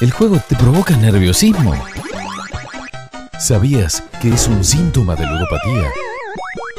El juego te provoca nerviosismo. ¿Sabías que es un síntoma de ludopatía?